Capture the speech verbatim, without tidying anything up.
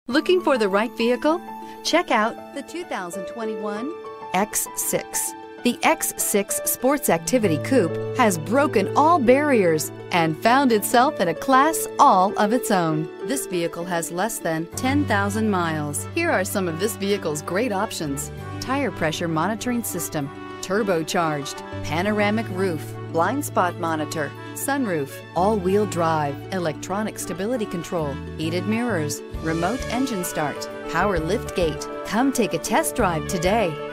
Looking for the right vehicle? Check out the two thousand twenty-one X six. The X six Sports Activity Coupe has broken all barriers and found itself in a class all of its own. This vehicle has less than ten thousand miles. Here are some of this vehicle's great options: tire pressure monitoring system, turbocharged, panoramic roof, blind spot monitor, sunroof, all-wheel drive, electronic stability control, heated mirrors, remote engine start, power lift gate. Come take a test drive today.